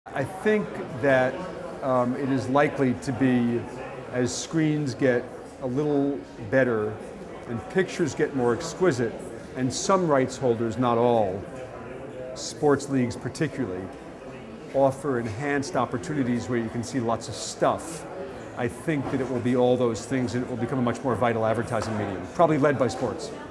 I think that it is likely to be, as screens get a little better and pictures get more exquisite, and some rights holders, not all, sports leagues particularly, offer enhanced opportunities where you can see lots of stuff. I think that it will be all those things, and it will become a much more vital advertising medium, probably led by sports.